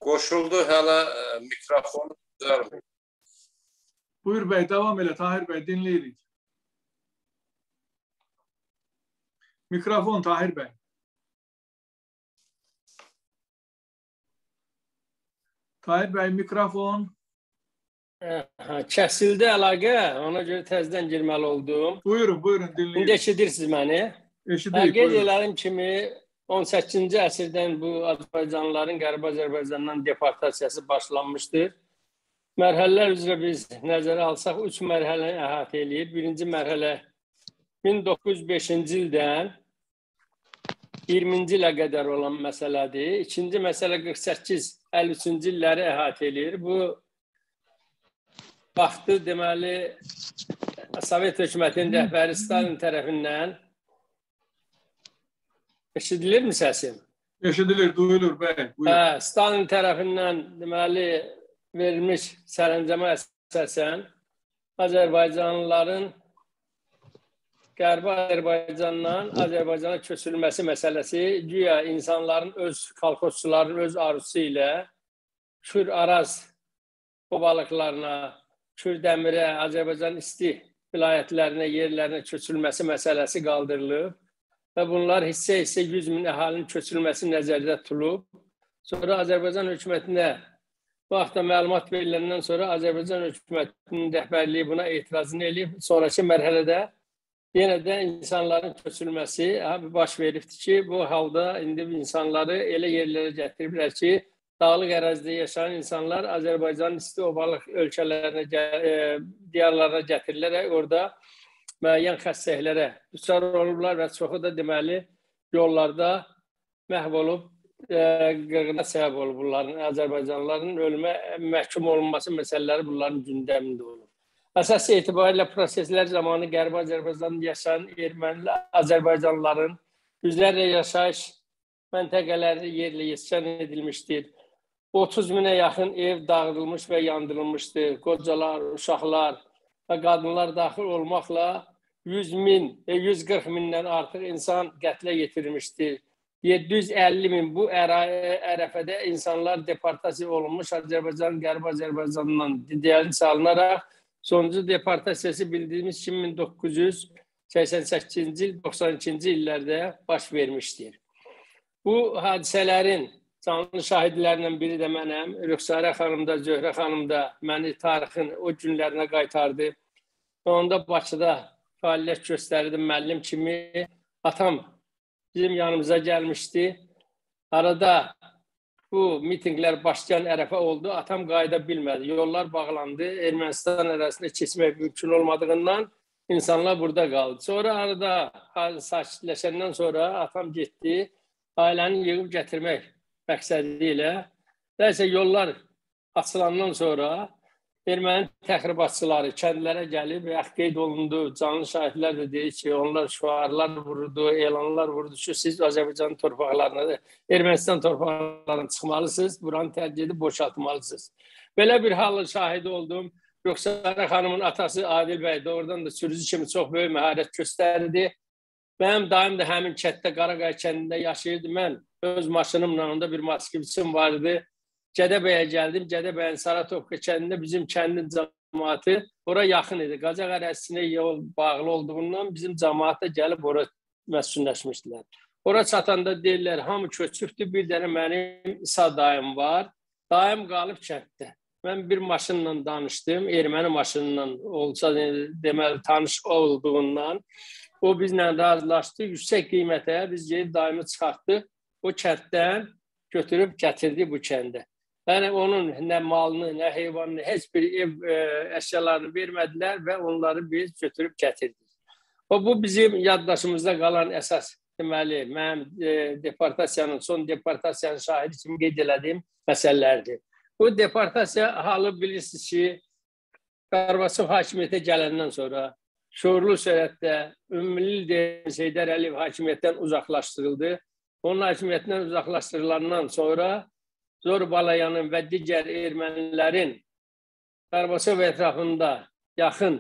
qoşuldu, hələ mikrofonu düzəlmir. Buyur bəy, davam elə, Tahir bəy, dinləyirik. Mikrofon, Tahir bəy. Tahir bəy, mikrofon. Kəsildi əlaqə, ona görə təzədən girməli oldum. Buyurun, buyurun, dinləyirik. İndi eşidirsiniz məni. Eşidirik, qeyd buyurun. elədiyim kimi 18-ci əsrdən bu Azərbaycanlıların Qərbi Azərbaycandan deportasiyası başlanmışdır. Mərhələlər üzrə biz nəzərə alsaq 3 mərhələni əhatə eləyir. Birinci mərhələ 1905-ci ildən 20-ci ilə qədər olan məsələdir. İkinci məsələ 48-53-cü illəri əhatə eləyir. Bu vaxtı deməli Sovet hökumətinin rəhbəri Stalin tərəfindən eşidilirmi səsim? Eşidilir, duyulur bəy. Stalin tərəfindən deməli verilmiş sərəncama əsasən Azərbaycanlıların Qərbi Azərbaycandan Azərbaycana köçürülməsi məsələsi güya insanların öz kolxozçuların öz arzusu ilə Kür-Araz obalıqlarına, Kürdəmirə, Azərbaycan isti vilayətlərinə, yerlərinə köçürülməsi məsələsi qaldırılıb və bunlar hissə-hissə 100 min əhalinin köçürülməsi nəzərdə tutulub. Sonra Azərbaycan hökumətinə bu haqda məlumat veriləndən sonra Azərbaycan hökumətinin rəhbərliyi buna etirazını eləyib. Sonraki mərhələdə yenə də insanların köçürülməsi baş veribdir ki, bu halda indi insanları elə yerlərə gətiriblər ki, dağlıq ərazidə yaşayan insanlar Azərbaycanın isti obalıq ölkələrinə, diyarlarına gətirilərək orada müəyyən xəstəliklərə düçar olublar və çoxu da deməli yollarda məhv olub, qırğına səbəb olub bunların, Azərbaycanlıların ölümə məhkum olunması məsələləri bunların gündəmində olub. Əsas etibarilə proseslər zamanı Qərbi Azərbaycanda yaşayan ermənili Azərbaycanlıların yüzlərlə yaşayış məntəqələri yerlə yetişən edilmişdir. 30 minə yaxın ev dağıdılmış və yandırılmışdır. Qocalar, uşaqlar və qadınlar daxil olmaqla 100 min və 140 mindən artıq insan qətlə yetirilmişdir. 750 min bu ərəfədə insanlar deportasiya olunmuş Azərbaycan, Qərbi Azərbaycandan diqqətli salınaraq sonuncu deportasiyası bildiyimiz 1988-ci il, 92-ci illərdə baş vermişdir. Bu hadisələrin canlı şahidlərindən biri də mənəm. Rüxsarə xanım da, Zöhrə xanım da məni tarixin o günlərinə qaytardı. Onda Bakıda fəaliyyət göstərdim müəllim kimi. Atam bizim yanımıza gəlmişdi. Arada bu mitinglər başlayan ərəfə oldu. Atam qayıda bilmədi. Yollar bağlandı. Ermənistan ərazisində keçmək mümkün olmadığından insanlar burada qaldı. Sonra arada sakitləşəndən sonra atam getdi. Ailəni yığıb gətirmək məqsədi ilə. Nəysə yollar açılandan sonra erməni təxribatçıları kəndlərə gəlib qeyd olundu. Canlı şahidlər də deyir ki, onlar şüarlar vurdu, elanlar vurdu ki, siz Azərbaycan torpaqlarına, Ermənistan torpaqlarına çıxmalısınız, buranı tərk edib boşaltmalısınız. Belə bir halın şahidi oldum. Rüxsarə xanımın atası Adil bəy də oradan da sürücü kimi çox böyük məharət göstərdi. Mənim daim də həmin kətdə, Qaraqay kəndində yaşayırdı. Mən öz maşınımla, onda bir Moskvicim vardı. Gədəbəyə gəldim. Gədəbəyin Saratovka kəndində bizim kəndin cəmaatı ora yaxın idi. Qacaq ərazisinə yol bağlı olduğundan bizim cəmaat da gəlib ora məskunləşmişdilər. Ora çatanda deyirlər, hamı köçübdür. Bir dənə mənim İsa dayım var. Dayım qalıb kənddə. Mən bir maşınla danışdım. Erməni maşınla olsa deməli tanış olduğundan. O bizlə razılaşdı. Yüksək qiymətə biz gedib dayımı çıxartdıq. O kənddən götürüb gətirdi bu kəndə. Yəni onun nə malını, nə heyvanını, heç bir ev əşyalarını vermədilər və onları biz götürüb gətirdik. Bu bizim yaddaşımızda qalan əsas deməli, mənim deportasiyanın, son deportasiyanın şahidi kimi qeyd elədiyim məsələlərdir. Bu deportasiya halı bilirsiniz ki, Qarabağ hakimiyyətə gələndən sonra şuurlu sürətdə Ümummilli Heydər Əliyev hakimiyyətdən uzaqlaşdırıldı. Onun hakimiyyətindən uzaqlaşdırılandan sonra Zorbalayanın və digər ermənilərin Qarabağ ətrafında yaxın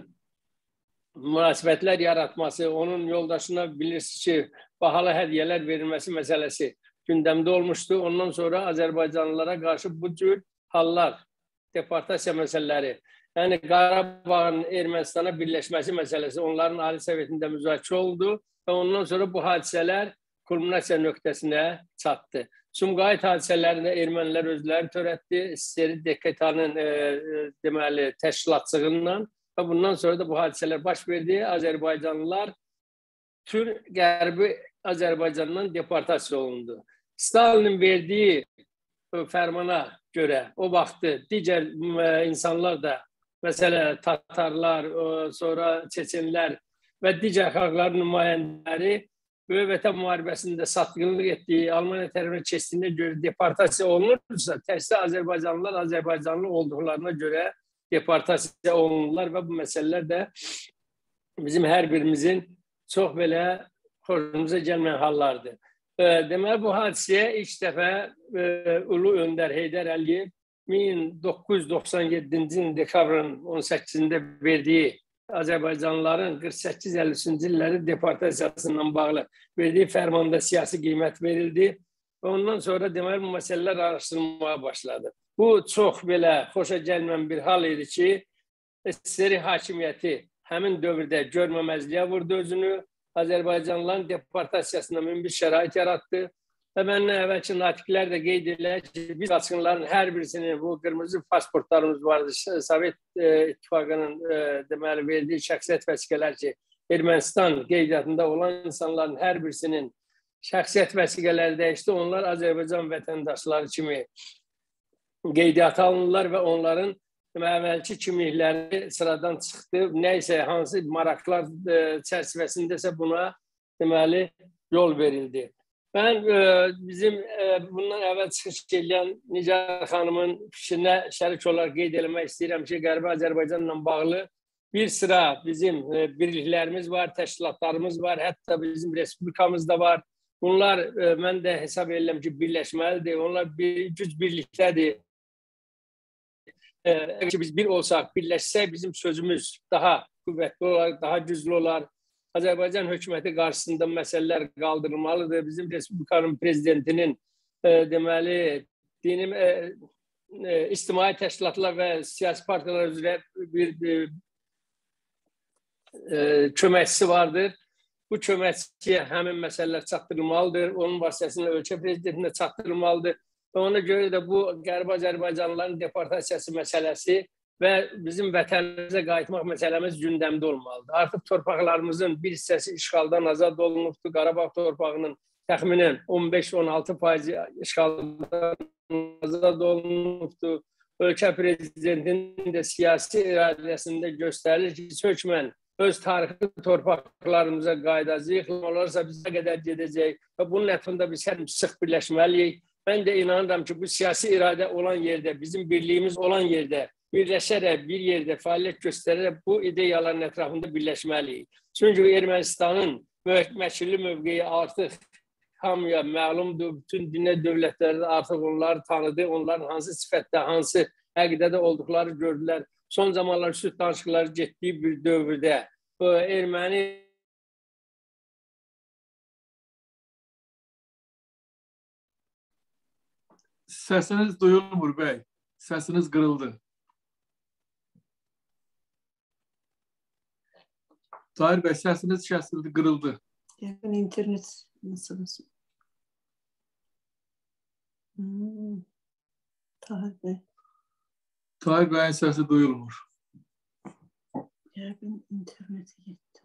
münasibətlər yaratması, onun yoldaşına bilirsiniz ki, bahalı hədiyyələr verilməsi məsələsi gündəmdə olmuşdu. Ondan sonra Azərbaycanlılara qarşı bu cür hallar, deportasiya məsələləri, yəni Qarabağın Ermənistana birləşməsi məsələsi onların Ali Sovetində müzakirə oldu və ondan sonra bu hadisələr kulminasiya nöqtəsinə çatdı. Sumqayıt hadisələrində ermənilər özləri törətdi, SSR DKK-nın deməli təşkilatçılığından və bundan sonra da bu hadisələr baş verdi. Azərbaycanlılar tüm Qərbi Azərbaycandan deportasiya olundu. Stalinin verdiyi fərmana görə o vaxtı digər insanlar da, məsələn, Tatarlar, sonra Çeçenlər və digər xalqların nümayəndələri Böyük Vətən müharibəsində satqınlıq etdiyi, Almaniya tərəfinə keçdiyinə görə deportasiya olunursa, təkcə Azərbaycanlılar Azərbaycanlı olduqlarına görə deportasiya olunurlar və bu məsələlər də bizim hər birimizin çox belə xoşumuza gəlməyən hallardır. Deməli, bu hadisəyə ilk dəfə Ulu Öndər Heydər Əliyev 1997-ci ilin dekabrın 18-də verdiyi Azərbaycanlıların 48-53-cü illəri deportasiyasından bağlı verdiyi fərmanda siyasi qiymət verildi və ondan sonra deməli bu məsələlər araşdırılmaya başladı. Bu çox belə xoşa gəlməyən bir hal idi ki, SSR hakimiyyəti həmin dövrdə görməməzliyə vurdu özünü, Azərbaycanlıların deportasiyasına münbit şərait yaratdı və məndən əvvəlki natiqlər də qeyd edirlər ki, biz qaçqınların hər birisinin bu qırmızı pasportlarımız vardı. Sovet İttifaqının deməli verdiyi şəxsiyyət vəsiqələr ki, Ermənistan qeydiyyatında olan insanların hər birisinin şəxsiyyət vəsiqələri dəyişdi. Onlar Azərbaycan vətəndaşları kimi qeydiyyata alınırlar və onların əvvəlki kimlikləri sıradan çıxdı. Nəysə, hansı maraqlar çərçivəsindəsə buna deməli yol verildi. Mən bizim bundan əvvəl çıxış edən Nigar xanımın fikrinə şərik olaraq qeyd eləmək istəyirəm ki, Qərbi Azərbaycanla bağlı bir sıra bizim birliklərimiz var, təşkilatlarımız var, hətta bizim respublikamız da var. Bunlar mən də hesab edirəm ki, birləşməlidir, onlar güc birlikdədir. Əgər biz bir olsaq, birləşsək bizim sözümüz daha qüvvətli olar, daha güclü olar. Azərbaycan hökuməti qarşısında məsələlər qaldırılmalıdır. Bizim Respublikanın prezidentinin deməli ictimai təşkilatlar və siyasi partiyalar üzrə bir köməkçisi vardır. Bu köməkçiyə həmin məsələlər çatdırılmalıdır. Onun vasitəsilə ölkə prezidentinə çatdırılmalıdır. Və ona görə də bu Qərbi Azərbaycanlıların deportasiyası məsələsi və bizim vətənimizə qayıtmaq məsələmiz gündəmdə olmalıdır. Artıq torpaqlarımızın bir hissəsi işğaldan azad olunubdur. Qarabağ torpağının təxminən 15-16% işğaldan azad olunubdur. Ölkə prezidentinin də siyasi iradəsində göstərilir ki, hökmən öz tarixi torpaqlarımıza qayıdacağıq, olarsa biz nə qədər gedəcəyik və bunun ətrafında biz həm sıx birləşməliyik. Mən də inanıram ki, bu siyasi iradə olan yerdə, bizim birliyimiz olan yerdə, birləşərək bir yerdə fəaliyyət göstərərək bu ideyaların ətrafında birləşməliyik. Çünki Ermənistanın məkirli mövqeyi artıq hamıya məlumdur. Bütün dünya dövlətləri artıq onları tanıdı. Onların hansı sifətdə, hansı əqidədə olduqları gördülər. Son zamanlar sülh danışıqları getdiyi bir dövrdə erməni Səsiniz duyulmur bəy. Səsiniz qırıldı. Tahir bəy, səsiniz kəsildi, qırıldı. Yakın internet nasıl? Tahir bəy. Tahir bəyin səsi duyulmur. Yakın internete gitti.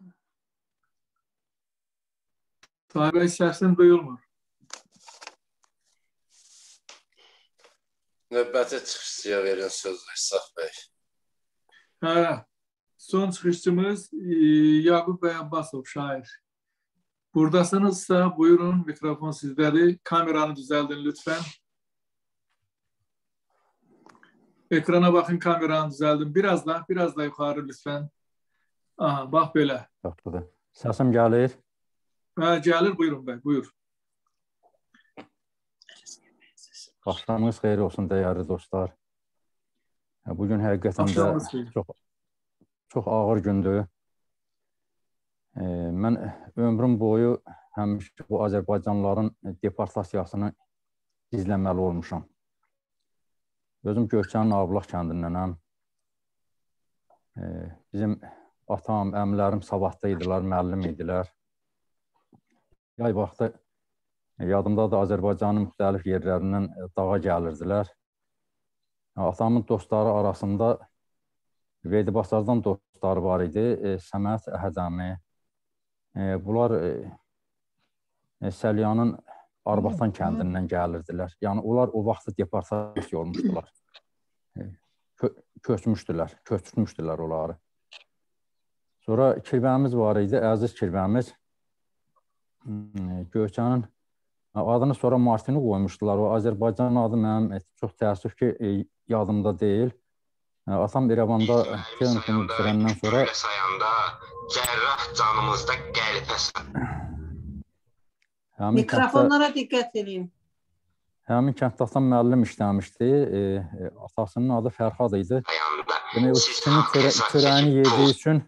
Tahir bəy, səsin duyulmur. Növbəti çıxışçıya verin sözü İshaq bəy. Hə, son çıxışçımız Yaqub bəy Abbasov, şair. Buradasınızsa buyurun, mikrofon sizdədir. Kameranı düzəldin lütfən. Ekrana baxın, kameranı düzəldin. Biraz da yuxarı lütfən. Aha, bax belə. Səsim gəlir. Hə, gəlir, buyurun bəy, buyur. Axşamınız xeyir olsun, dəyərli dostlar. Bugün həqiqətən də çox ağır gündür. Mən ömrüm boyu həmişə bu Azərbaycanlıların deportasiyasını izləməli olmuşam. Özüm Göyçənin Ağbulaq kəndindənəm. Bizim atam, əmlərim savadda idilər, müəllim idilər. Yay vaxtı yadımda da Azərbaycanın müxtəlif yerlərindən dağa gəlirdilər. Atamın dostları arasında Veydibasardan dostları var idi, Səməd Əhədəmi. Bunlar Səliyanın Arvatan kəndindən gəlirdilər. Yəni, onlar o vaxtı deportasiya olmuşdular. Köçmüşdülər onları. Sonra kirvəmiz var idi, Əziz kirvəmiz. Göyçənin adını sonra Martini qoymuşdular. O Azərbaycan adı mənim çox təəssüf ki, yadımda deyil. Atam İrəvanda texnikumu bitirəndən sonra sayanda cərrah canımızda qəlpəsən. Mikrofonlara diqqət edin. Həmin kənddə atam müəllim işləmişdi. Atasının adı Fərhad idi. Demək, o kişinin çörəyini yediyi üçün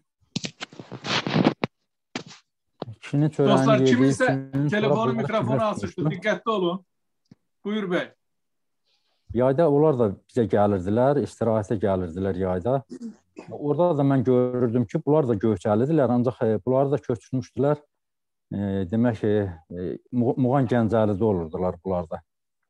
Dostlar, kiminsə telefonu, mikrofonu açıqdır. Diqqətli olun. Buyur bəy. Yayda onlar da bizə gəlirdilər, istirahətə gəlirdilər yayda. Orada da mən görürdüm ki, bunlar da Göyçəlidirlər, ancaq bunları da köçürmüşdülər. Demək ki, Muğan Gəncəlidə olurdular bunlar da.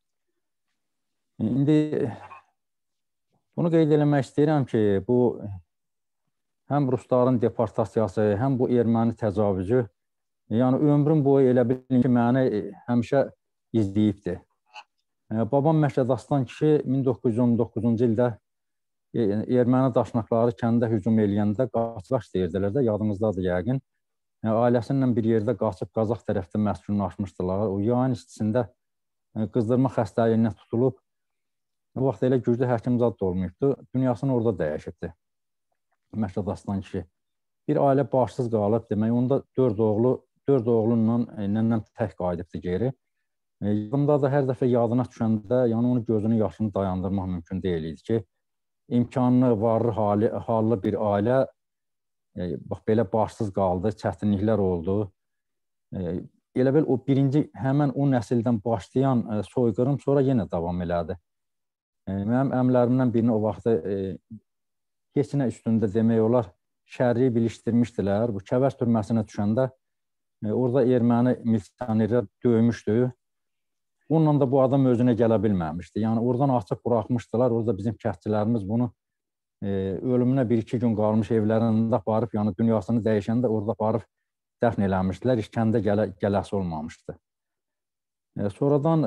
İndi bunu qeyd eləmək istəyirəm ki, bu həm rusların deportasiyası, həm bu erməni təcavüzü, yəni ömrüm boyu elə bilin ki, məni həmişə izləyibdir. Babam Məşəd Aslan kişi 1919-cu ildə erməni daşnaqları kəndə hücum eləyəndə qaçmaq deyirdilər də, yadınızdadır yəqin. Ailəsinlə bir yerdə qaçıb Qazax tərəfdə məskunlaşmışdılar. O yayın istisində qızdırma xəstəliyinə tutulub. O vaxt elə güclü həkim zad da olmayıbdı. Dünyasını orada dəyişibdi. Məşəd Aslan kişi. Bir ailə başsız qalıb, demək, onda 4 oğlunla nənəm tək qayıdıbdı geri. Yadımda da hər dəfə yadına düşəndə, yəni onun gözünün yaşını dayandırmaq mümkün deyil idi ki, imkanlı, varlı, hallı bir ailə bax, belə başsız qaldı, çətinliklər oldu. Elə bil o birinci, həmən o nəsildən başlayan soyqırım sonra yenə davam elədi. Mənim əmlərimdən birini o vaxtı heç nə üstündə demək olar, şərri bilişdirmişdilər. Bu Kəvəz türməsinə düşəndə orada erməni milisionerlər döymüşdü. Onunla da bu adam özünə gələ bilməmişdi. Yəni, oradan açıq buraxmışdılar. Orada bizim kəndçilərimiz bunu ölümünə 1-2 gün qalmış evlərində aparıb, yəni dünyasını dəyişəndə orada aparıb dəfn eləmişdilər. Heç kəndə gələsi olmamışdı. Sonradan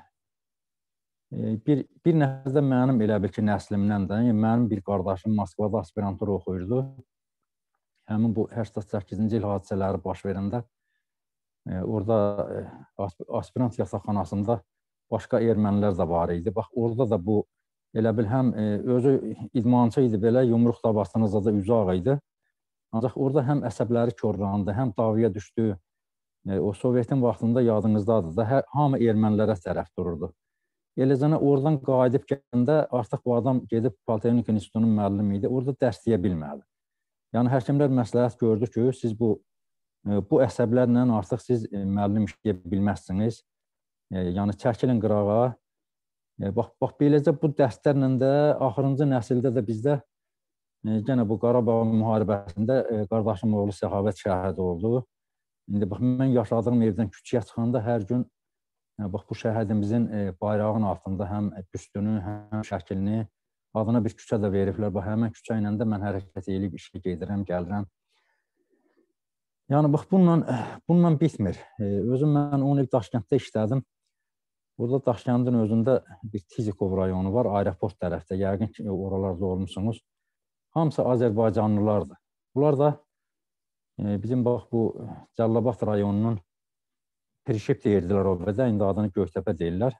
bir nəfərdə mənim elə bil ki, nəslimdən də, yəni mənim bir qardaşım Moskvada aspirantura oxuyurdu. Həmin bu 88-ci il hadisələri baş verəndə orada aspirant yasaqxanasında başqa ermənilər də var idi. Bax, orada da bu elə bil həm özü idmançı idi, belə yumruq tabasınızda da uzaq idi. Ancaq orada həm əsəbləri korlandı, həm davaya düşdü. O Sovetin vaxtında yadınızdadır da, hamı ermənilərə tərəf dururdu. Eləcənə oradan qayıdıb gələndə artıq bu adam gedib Politexnik İnstitutunun müəllimi idi, orada dərs deyə bilmədi. Yəni, həkimlər məsləhət gördü ki, siz bu əsəblərlə artıq siz müəllim işləyə bilməzsiniz. Yəni, çəkilin qırağa. Bax, beləcə bu dərslərlə də axırıncı nəsildə də bizdə yenə bu Qarabağ müharibəsində qardaşım oğlu Səxavət şəhid oldu. İndi bax, mən yaşadığım evdən küçüyə çıxanda hər gün bax, bu şəhidimizin bayrağın altında həm büstünü, həm şəklini, adına bir küçə də veriblər. Bax, həmən küçə ilə də mən hərəkət edib işə gedirəm, gəlirəm. Yəni, bax, bununla bitmir. Özüm mən 10 il Daşkənddə işlədim. Burada Daşkəndin özündə bir Tizikov rayonu var, aeroport tərəfdə. Yəqin ki, oralarda olmuşsunuz. Hamısı Azərbaycanlılardır. Bunlar da bizim bax, bu Cəllabad rayonunun Pirişib deyirdilər o bədə, indi adını Göytəpə deyirlər.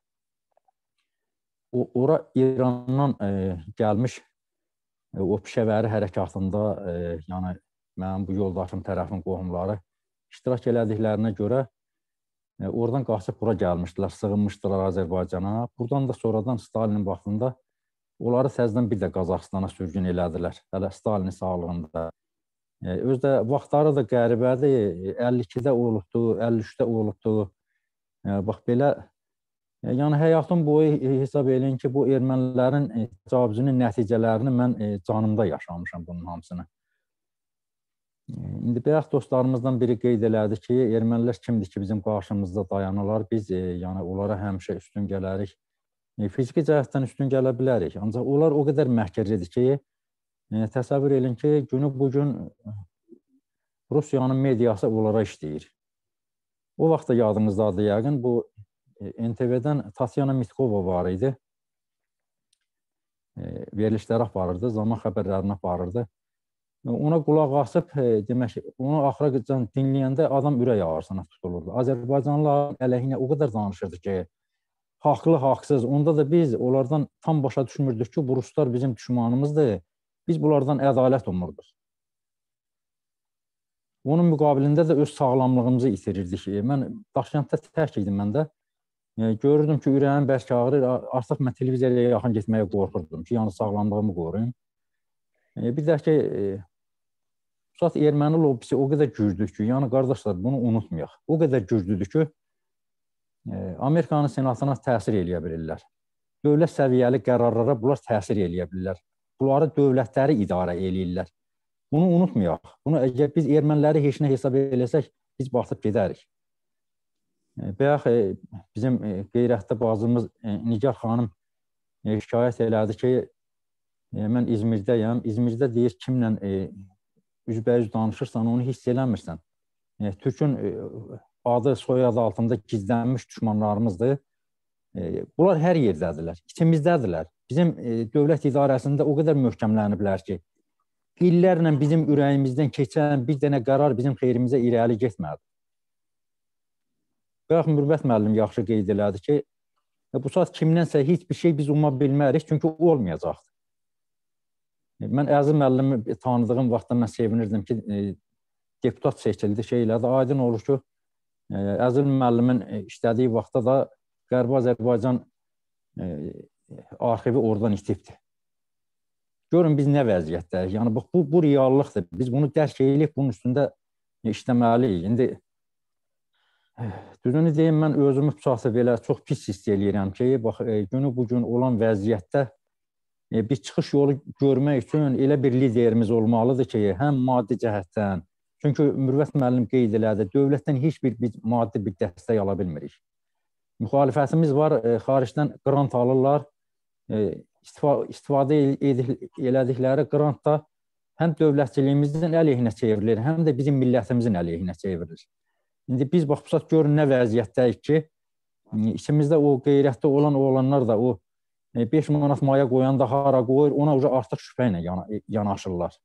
Ora İrandan gəlmiş o Pişəvəri hərəkatında, yəni, mənim bu yoldaşım tərəfin qohumları iştirak elədiklərinə görə oradan qaçıb bura gəlmişdilər, sığınmışdılar Azərbaycana. Buradan da sonradan Stalinin vaxtında onları təzədən bir də Qazaxstana sürgün elədilər, hələ Stalinin sağlığında. Özdə vaxtları da qəribədir. 52-də olubdu, 53-də olubdu. Bax belə, yəni həyatım boyu hesab eləyin ki, bu ermənilərin təcavüzünün nəticələrini mən canımda yaşamışam bunun hamısını. İndi bayaq dostlarımızdan biri qeyd elədi ki, ermənilər kimdir ki, bizim qarşımızda dayanırlar, biz yəni onlara həmişə üstün gələrik. Fiziki cəhətdən üstün gələ bilərik, ancaq onlar o qədər məhkərlidir ki, təsəvvür edin ki, günü bugün Rusiyanın mediası onlara işləyir. O vaxt da yadınızdadır yəqin, bu NTV-dən Tatyana Mitkova var idi. Verilişləri aparırdı, zaman xəbərlərini aparırdı. Ona qulaq asıb, demək, onu axıra dinləyəndə adam ürək ağrısına tutulurdu. Azərbaycanlıların əleyhinə o qədər danışırdı ki, haqlı, haqsız. Onda da biz onlardan tam başa düşmürdük ki, bu ruslar bizim düşmanımızdır. Biz bunlardan ədalət umurduq. Onun müqabilində də öz sağlamlığımızı itirirdik. Mən Daşkənddə tək idim məndə. Görürdüm ki, ürəyim bərk ağrır. Artıq mən televiziyaya yaxın getməyə qorxurdum ki, yəni sağlamlığımı qoruyum. Bir də ki, erməni lobbisi o qədər güclüdür ki, yəni qardaşlar, bunu unutmayaq. O qədər güclüdür ki, Amerikanın senatına təsir eləyə bilirlər. Dövlət səviyyəli qərarlara bunlar təsir eləyə bilirlər. Bunları dövlətləri idarə eləyirlər. Bunu unutmayaq. Bunu əgər biz erməniləri heç nə hesab eləsək, biz batıb gedərik. Bayaq bizim qeyrətli bacımız Nigar xanım şikayət elədi ki, mən İzmirdəyəm. İzmirdə deyir, kimlə üzbəyüz danışırsan, onu hiss eləmirsən. Türkün adı, soyadı altında gizlənmiş düşmanlarımızdır. Bunlar hər yerdədirlər, içimizdədirlər. Bizim dövlət idarəsində o qədər möhkəmləniblər ki, illərlə bizim ürəyimizdən keçən bir dənə qərar bizim xeyrimizə irəli getmədi. Bayaq Mürvət müəllim yaxşı qeyd elədi ki, bu saat kimdənsə heç bir şey biz umma bilmərik, çünki olmayacaqdır. Mən Əziz müəllimi tanıdığım vaxtda mən sevinirdim ki, deputat seçildi, şeylədi. Aydın olur ki, Əziz müəllimin işlədiyi vaxtda da Qərbi Azərbaycan arxivi oradan itibdir. Görün biz nə vəziyyətdəyik. Yəni bu reallıqdır. Biz bunu dərk edib bunun üstündə işləməliyik. İndi düzünü deyim, mən özümü tutsa belə çox pis hiss eləyirəm ki, bax günü bugün olan vəziyyətdə bir çıxış yolu görmək üçün elə bir liderimiz olmalıdır ki, həm maddi cəhətdən, çünki Mürvət müəllim qeyd elədi, dövlətdən heç bir maddi bir dəstək ala bilmirik. Müxalifətimiz var, xaricdən qrant alırlar, istifadə elədikləri qrant da həm dövlətçiliyimizin əleyhinə çevrilir, həm də bizim millətimizin əleyhinə çevrilir. İndi biz baxmışaq, görün nə vəziyyətdəyik ki, içimizdə o qeyrətdə olan oğlanlar da o 5 manat maya qoyanda hara qoyur, ona artıq şübhə ilə yanaşırlar.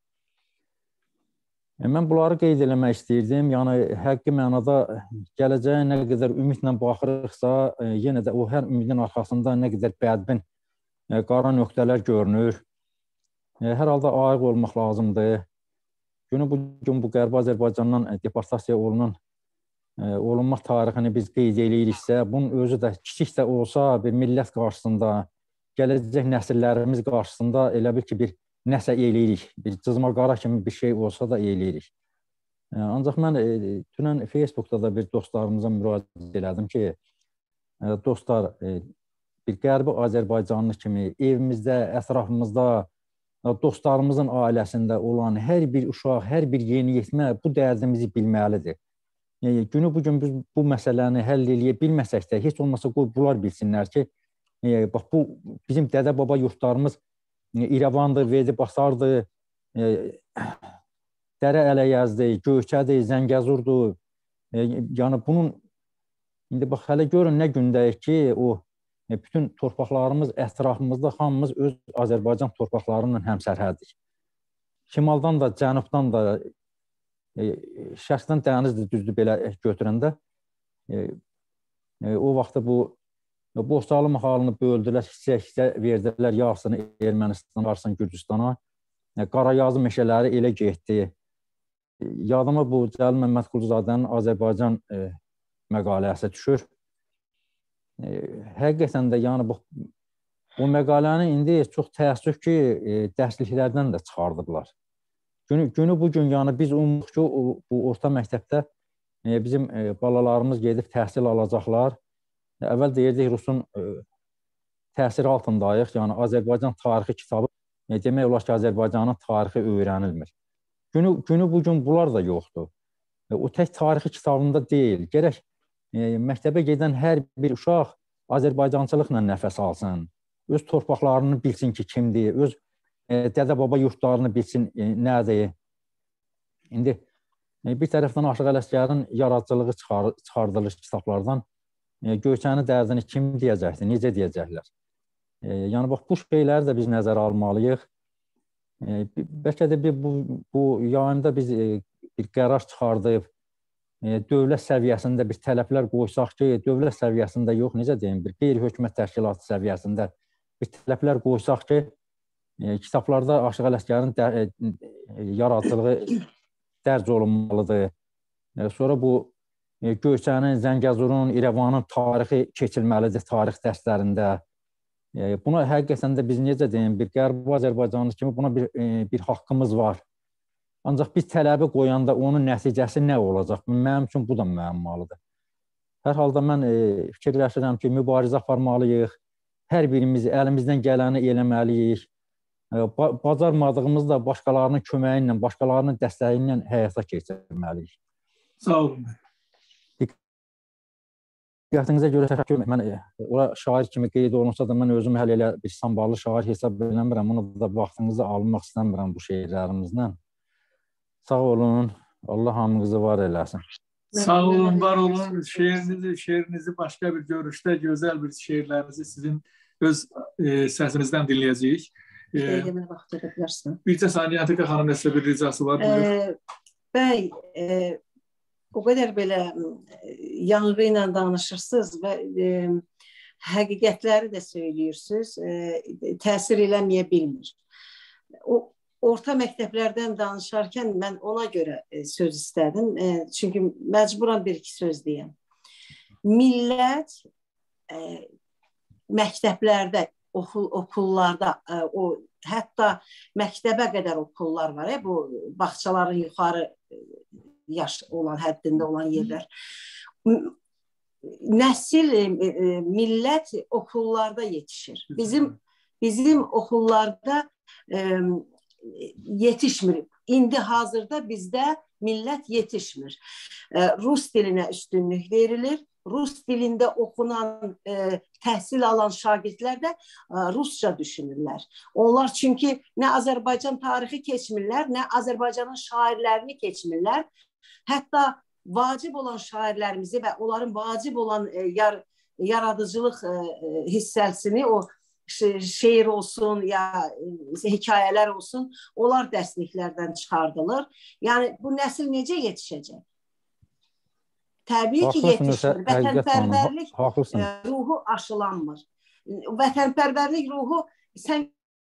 Mən bunları qeyd eləmək istəyirdim. Yəni, həqiqi mənada gələcəyə nə qədər ümidlə baxırıqsa, yenə də o hər ümidin arxasında nə qədər bədbin qara nöqtələr görünür. Hər halda ayıq olmaq lazımdır. Günü bugün bu Qərbi Azərbaycandan deportasiya olunmaq tarixini biz qeyd eləyiriksə, bunun özü də kiçik də olsa bir millət qarşısında, gələcək nəsillərimiz qarşısında elə bil ki, bir nəsə eləyirik. Bir cızma qara kimi bir şey olsa da eləyirik. Ancaq mən dünən Facebookda da bir dostlarımıza müraciət elədim ki, dostlar, bir Qərbi Azərbaycanlı kimi evimizdə, ətrafımızda, dostlarımızın ailəsində olan hər bir uşaq, hər bir yeniyetmə bu dərdimizi bilməlidir. Günü bugün biz bu məsələni həll eləyə bilməsək də, heç olmasa bunlar bilsinlər ki, bax bu bizim dədə-baba yurtlarımız İrəvandır, Vedi Basardır, Dərə Ələyəzdir, Göyçədir, Zəngəzurdur. Yəni bunun, indi bax hələ görün nə gündəyik ki, o bütün torpaqlarımız ətrafımızda hamımız öz Azərbaycan torpaqlarının həmsərhəddik. Şimaldan da, cənubdan da, şərqdən dənizdir, düzdür belə götürəndə. O vaxtda bu Borçalı mahalını böldülər, hissə verdilər, yarısını Ermənistana, yarısını Gürcüstana. Qarayazı meşələri elə getdi. Yadıma bu Cəlil Məmmədquluzadənin Azərbaycan məqaləsi düşür. Həqiqətən də yəni bu məqaləni indi çox təəssüf ki, dərsliklərdən də çıxardıblar. Günü bugün yəni biz umuruq ki, bu orta məktəbdə bizim balalarımız gedib təhsil alacaqlar. Əvvəl deyirdik Rusun təsiri altındayıq. Yəni Azərbaycan tarixi kitabı demək olar ki, Azərbaycanın tarixi öyrənilmir. Günü bugün bunlar da yoxdur. O tək tarixi kitabında deyil. Gərək məktəbə gedən hər bir uşaq Azərbaycançılıqla nəfəs alsın. Öz torpaqlarını bilsin ki, kimdir, öz dədə-baba yurtlarını bilsin nədir. İndi bir tərəfdən Aşıq Ələsgərin yaradıcılığı çıxardılır kitablardan. Göyçəni dərdini kim deyəcəkdir, necə deyəcəklər? Yəni, bax, bu şeyləri də biz nəzərə almalıyıq. Bəlkə də bu yayında biz bir qərar çıxardıb, dövlət səviyyəsində bir tələblər qoysaq ki, dövlət səviyyəsində yox, necə deyim, bir qeyri-hökumət təşkilatı səviyyəsində bir tələblər qoysaq ki, kitablarda Aşıq Ələsgərin yaradıcılığı dərc olunmalıdır. Sonra bu Göyçənin, Zəngəzurun, İrəvanın tarixi keçilməlidir tarix dərslərində. Buna həqiqətən də biz necə deyim, bir Qərbi Azərbaycanlı kimi buna bir haqqımız var. Ancaq biz tələbi qoyanda onun nəticəsi nə olacaq? Mənim üçün bu da müəmmalıdır. Hər halda mən fikirləşirəm ki, mübarizə aparmalıyıq. Hər birimiz əlimizdən gələni eləməliyik. Bacarmadığımızda başqalarının köməyi ilə, başqalarının dəstəyi ilə həyata keçirməliyik. Sağ olun. Diqqətinizə görə təşəkkür edirəm. Mən ora şair kimi qeyd olunsa da mən özüm hələ elə bir samballı şair hesab eləmirəm. Onu da vaxtınızı almaq istəmirəm bu şeirlərimizdən. Sağ olun. Allah hamınızı var eləsin. Sağ olun, var olun. Şeirinizi başqa bir görüşdə, gözəl bir şeirlərinizi sizin öz səsinizdən dinləyəcəyik. Mənə vaxt verə bilərsən. Bircə saniyə Atiqə xanım nəsə bir ricası var. Bəy, o qədər belə yanğı ilə danışırsınız və həqiqətləri də söyləyirsiniz, təsir eləməyə bilmir. Orta məktəblərdən danışarkən mən ona görə söz istədim. Çünki məcburan bir-iki söz deyəm. Millət məktəblərdə, okullarda, hətta məktəbə qədər okullar var, bu bağçaların yuxarı yaş olan, həddində olan yerlər. Nəsil, millət okullarda yetişir. Bizim okullarda yetişmir. İndi hazırda bizdə millət yetişmir. Rus dilinə üstünlük verilir. Rus dilində oxunan, təhsil alan şagirdlər də Rusca düşünürlər. Onlar çünki nə Azərbaycan tarixi keçmirlər, nə Azərbaycanın şairlərini keçmirlər. Hətta vacib olan şairlərimizi və onların vacib olan yaradıcılıq hissəsini, o şeir olsun, ya hekayələr olsun, onlar dərsliklərdən çıxardılır. Yəni, bu nəsil necə yetişəcək? Təbii ki, yetişmir. Vətənpərvərlik ruhu aşılanmır. Vətənpərvərlik ruhu, sən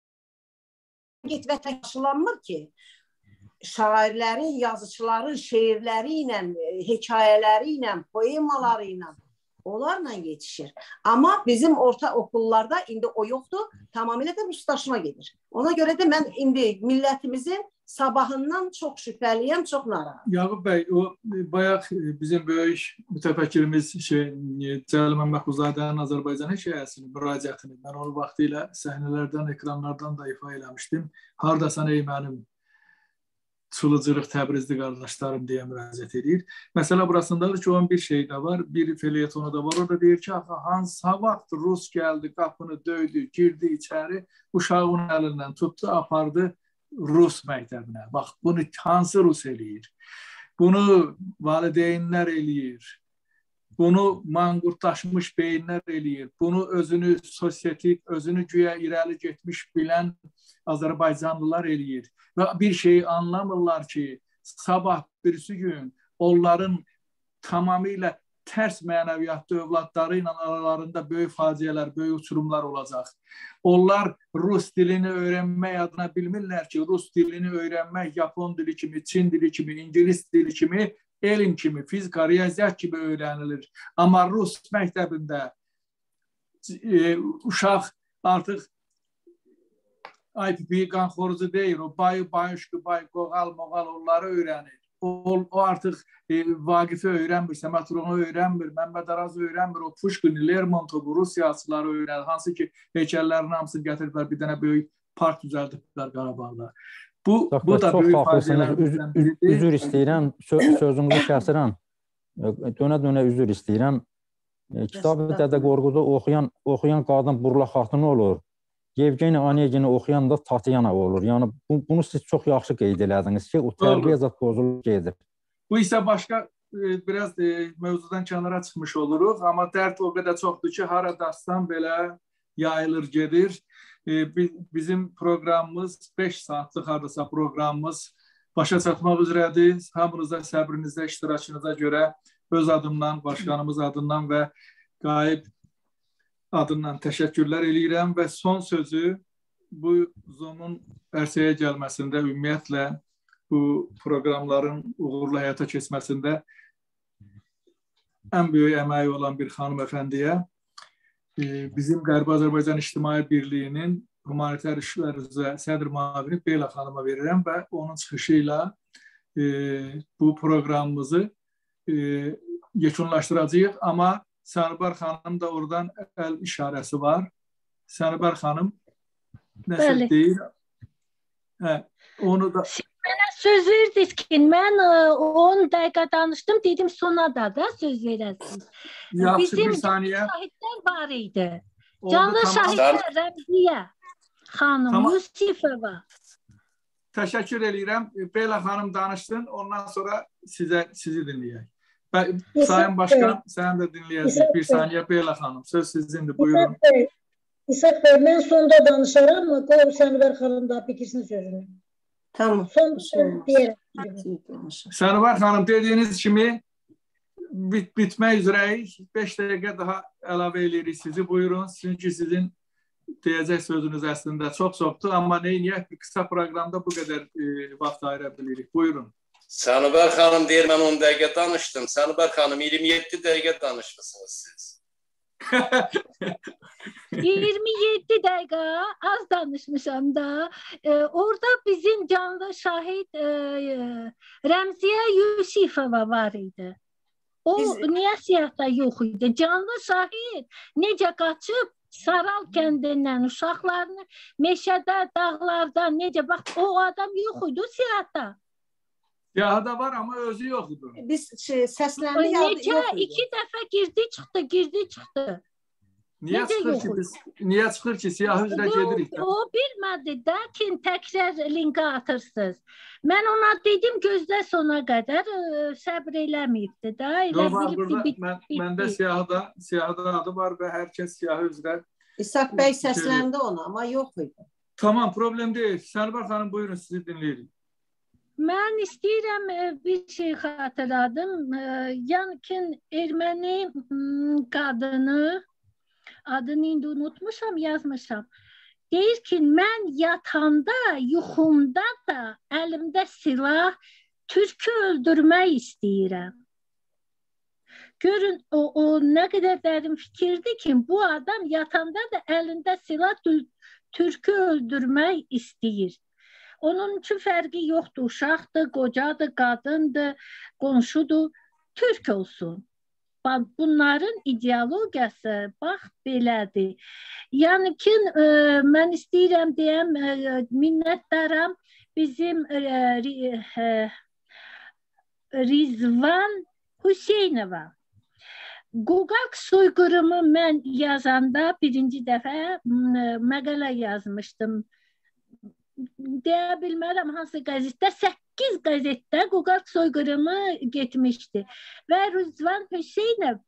get vətən aşılanmır ki, şairlərin, yazıçıların şeirləri ilə, hekayələri ilə, poemaları ilə, onlarla yetişir. Amma bizim orta okullarda indi o yoxdur, tamamilə də ruslaşma gedir. Ona görə də mən indi millətimizin sabahından çox şübhəliyəm, çox narahat. Yaqub bəy, o bayaq bizim böyük mütəfəkkirimiz Cəlil Məmmədquluzadənin Azərbaycan hekayəsinin müraciətini mən onu vaxtilə səhnələrdən, ekranlardan da ifa eləmişdim. Hardasan ey mənim Çulucurıq Təbrizli qardaşlarım deyə müraciət edir. Məsələ burasındadır ki, onun bir şey də var, bir felyetonu da var. O da deyir ki, hansı vaxt Rus gəldi, qapını döydü, girdi içəri, uşağın əlindən tutdu, apardı Rus məktəbinə. Bax, bunu hansı Rus eləyir? Bunu valideynlər eləyir. Bunu manqurtlaşmış beyinlər eləyir. Bunu özünü sosyetik, özünü güya irəli getmiş bilən Azərbaycanlılar eləyir. Və bir şeyi anlamırlar ki, sabah birisi gün onların tamamilə tərs mənəviyyatlı övladları ilə aralarında böyük faciələr, böyük uçurumlar olacaq. Onlar Rus dilini öyrənmək adına bilmirlər ki, Rus dilini öyrənmək Yapon dili kimi, Çin dili kimi, İngilis dili kimi, elm kimi, fizika, riyaziyyat kimi öyrənilir. Amma Rus məktəbində uşaq artıq IPP qanxorucu deyil, o bayı, bayışqı, bay, qoğal, moğal onları öyrənir. O artıq Vaqifi öyrənmir, Səmətronu öyrənmir, Məmməd Araz öyrənmir, o Puşkini, Lermontovu, Rusiyaçıları öyrənir. Hansı ki, heykəllərin hamısını gətiriblər, bir dənə böyük park düzəldiblər Qarabağda. Bu da böyük faciələrdən biridir. Üzür istəyirəm, sözünüzü kəsirəm. Dönə-dönə üzür istəyirəm. Kitabı Dədə Qorqudu oxuyan qadın Burla Xatun olur. Yevgeni Onegini oxuyan da Tatyana olur. Yəni bunu siz çox yaxşı qeyd elədiniz ki, o tərbiyə zat pozulub gedir. Bu isə başqa biraz mövzudan kənara çıxmış oluruq, amma dərd o qədər çoxdur ki, hara dastan belə yayılır gedir. Bizim proqramımız 5 saatlıq hardasa proqramımız başa çatmaq üzrədir. Hamınıza səbrinizə, iştirakınıza görə öz adımdan, başqanımız adından və Qayıb adından təşəkkürlər eləyirəm və son sözü bu Zoom-un ərsəyə gəlməsində, ümumiyyətlə bu proqramların uğurlu həyata keçməsində ən böyük əməyi olan bir xanımefəndiyə, bizim Qərbi Azərbaycan İctimai Birliyinin humanitar işlər üzrə sədr müavini Beyla xanıma verirəm və onun çıxışı ilə bu proqramımızı yekunlaşdıracağıq. Amma Sənubər xanım da oradan əl işarəsi var. Sənubər xanım nəsə deyir? Onu da... Mənə söz verdiniz ki, mən 10 dəqiqə danışdım, dedim sona da söz verəsiniz. Bizim şahidlər var idi. Canlı şahidlər Rəmziyə xanım, Yusifova. Təşəkkür edirəm. Beyla xanım danışsın, ondan sonra sizi dinləyək. Sayın Başkan, sən də dinləyəcək. Bir saniyə Beyla xanım, söz sizindir, buyurun. İshak bəy, mən sonda danışaram, qoyub Sənubər xanım da bitirsin sözünü. Tamam. Sənubər xanım, dediyiniz kimi bitmək üzrəyik. 5 dəqiqə daha əlavə edirik sizi. Buyurun. Çünki sizin deyəcək sözünüz əslində çox-çoxdur. Amma neyniyək? Bir qısa proqramda bu qədər vaxt ayıra bilirik. Buyurun. Sənubər xanım deyir, mən 10 dəqiqə danışdım. Sənubər xanım, 27 dəqiqə danışmışsınız siz. 27 dəqiqə az danışmışam da. Orada bizim canlı şahid Rəmziyə Yusifova var idi. O niyə siyahda yox idi? Canlı şahid necə qaçıb Saral kəndindən uşaqlarını meşədə, dağlarda necə bax o adam yox idi siyahda. Siyahda var ama özü yox idi. Biz səslərini yox idi. 2 dəfə girdi çıxdı. Niyə çıxır ki, siyah üzrə gedirik? O bilmədi də ki, təkrar linkə atırsınız. Mən ona dedim, gözlə sona qədər səbr eləməyibdi də. Məndə siyahda adı var və hər kəs siyah üzrə. İshak bəy səsləndi ona, amma yox idi. Tamam, problem deyil. Sənubər xanım, buyurun, sizi dinləyirik. Mən istəyirəm bir şey xatırladım. Yəni ki, erməni qadını, adını indi unutmuşam, yazmışam. Deyir ki, mən yatanda, yuxumda da əlimdə silah türkü öldürmək istəyirəm. Görün, o nə qədər dərin fikirdir ki, bu adam yatanda da əlində silah türkü öldürmək istəyir. Onun üçün fərqi yoxdur, uşaqdır, qocadır, qadındır, qonşudur, türk olsun. Bunların ideologiyası bax belədir. Yəni ki, mən istəyirəm deyəm, minnətdaram bizim Rizvan Hüseynova. Qoqaq soyqırımı mən yazanda birinci dəfə məqalə yazmışdım. Deyə bilmərəm hansı qəzetdə, 8 qəzetdə Qoqaq soyqırımı getmişdi. Və Rizvan Hüseynov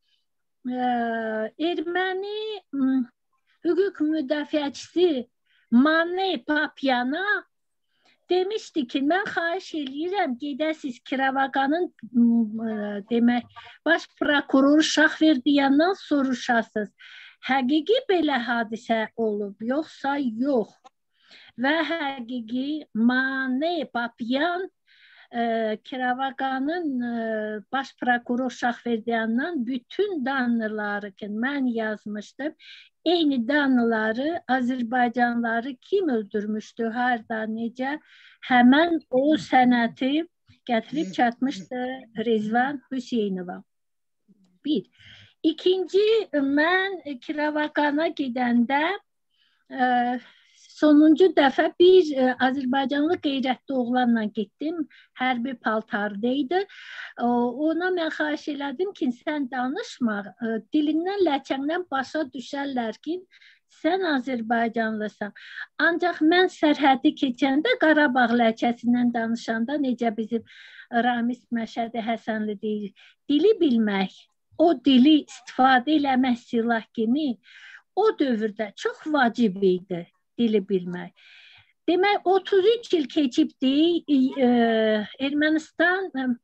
erməni hüquq müdafiəçisi Mane Papyana demişdi ki, mən xahiş eləyirəm, gedəsiz Kiravaganın demək, baş prokuror Şahverdiyandan soruşasınız. Həqiqi belə hadisə olub, yoxsa yox. Və həqiqi Mane Papyan Kirovakanın baş prokuror Şahverdiyandan bütün danıları ki mən yazmışdım. Eyni danıları Azərbaycanlıları kim öldürmüşdü, harda, necə, həmən o sənəti gətirib çatmışdı Rezvan Hüseynova. Bir. İkinci, mən Kirovakana gedəndə sonuncu dəfə bir Azərbaycanlı qeyrətli oğlanla getdim. Hərbi paltardaydı. Ona mən xahiş elədim ki, sən danışma. Dilindən, ləhcəndən başa düşərlər ki, sən Azərbaycanlısan. Ancaq mən sərhədi keçəndə Qarabağ ləhcəsindən danışanda necə bizim Ramiz Məşədi Həsənli deyir, dili bilmək, o dili istifadə eləmək silah kimi o dövrdə çox vacib idi. Dili bilmək. Demək, 33 il keçibdi, Ermənistan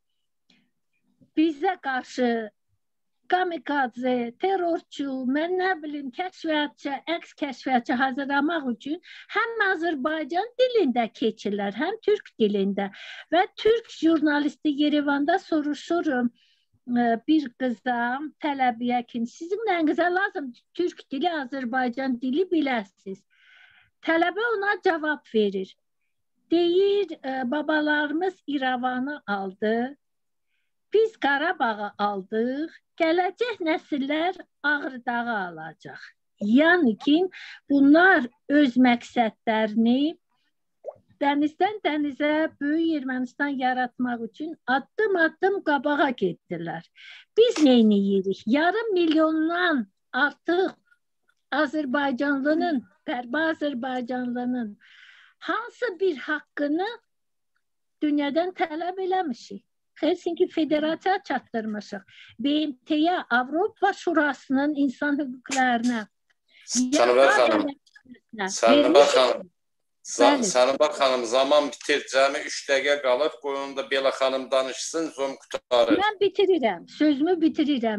bizə qarşı kamikadze, terrorçu, mən nə bilim, kəşfiyyatçı, əks kəşfiyyatçı hazırlamaq üçün həm Azərbaycan dilində keçirlər, həm türk dilində və türk jurnalisti Yerevanda soruşurum bir qıza, tələbiyə ki, sizin nəyinizə lazım türk dili, Azərbaycan dili biləsiniz. Tələbə ona cavab verir. Deyir, babalarımız İrəvanı aldı, biz Qarabağı aldıq, gələcək nəsillər Ağrıdağı alacaq. Yəni ki, bunlar öz məqsədlərini dənizdən dənizə Böyük Ermənistan yaratmaq üçün addım-addım qabağa getdilər. Biz neyniyirik? Yarım milyondan artıq Azərbaycanlının, Qərbi Azərbaycanlının hansı bir haqqını dünyadan tələb eləmişik? Helsinki Federasiya çatdırmışıq. BMT-yə, Avropa Şurasının insan hüquqlarına. Sənibər xanım, zaman bitir, cəmi 3 dəqiqə qalıb, qoyun da Bela xanım danışsın, zom qutarır. Mən bitirirəm, sözümü bitirirəm,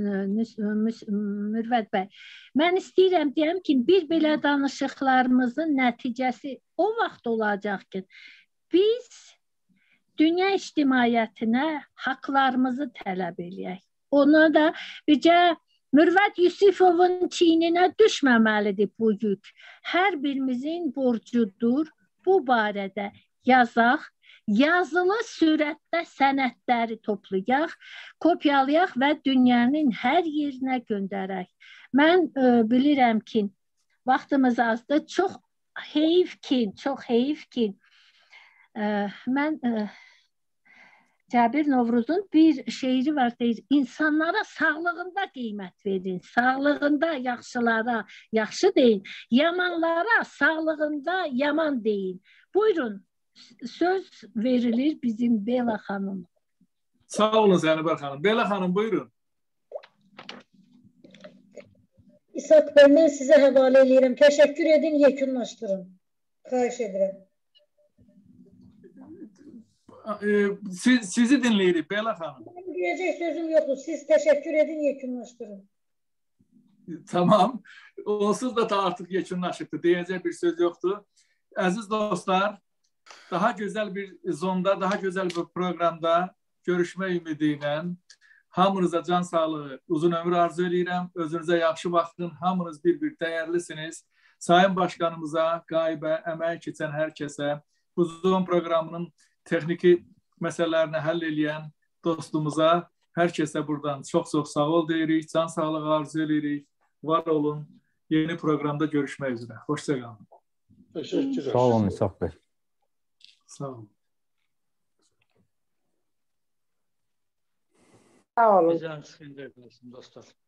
Mürvət bəy. Mən istəyirəm, deyəm ki, bir belə danışıqlarımızın nəticəsi o vaxt olacaq ki, biz dünya ictimaiyyətinə haqlarımızı tələb eləyək. Ona da bircə Mürvət Yusifovun çiyninə düşməməlidir bu yük. Hər birimizin borcudur bu barədə yazaq, yazılı sürətdə sənədləri toplayaq, kopyalayaq və dünyanın hər yerinə göndərək. Mən bilirəm ki, vaxtımız azdır, çox heyf ki, mən Cəbir Novruzun bir şeiri var, deyir, insanlara sağlığında qiymət verin, sağlığında yaxşılara yaxşı deyin, yamanlara sağlığında yaman deyin. Buyurun, söz verilir bizim Bela xanım. Sağ olun Sənibər xanım. Bela xanım, buyurun. İshak bəy, mən sizə həvalə edirəm. Təşəkkür edin, yekunlaşdırın. Xahiş edirəm. Sizi dinləyirik, Bela xanım. Benim diyecek sözüm yoktu. Siz teşekkür edin, yekunlaştırın. Tamam. Onsuz da artık yekunlaşıbdır. Diyecek bir söz yoktu. Aziz dostlar, daha güzel bir zonda, daha güzel bir programda görüşme ümidiyle hamınıza can sağlığı, uzun ömür arzu edirəm. Özünüze yaxşı baxın. Hamınız bir dəyərlisiniz. Sayın Başkanımıza, qaybə, əmək keçən hər kəsə, bu zon programının texniki məsələlərini həll eləyən dostumuza, hər kəsə buradan çox-çox sağ ol deyirik, can sağlığı arzu edirik, var olun, yeni proqramda görüşmək üzrə. Hoşça qalın. Teşekkür. Sağ olun İshak Bey. Sağ olun. Sağ olun. Dostlar.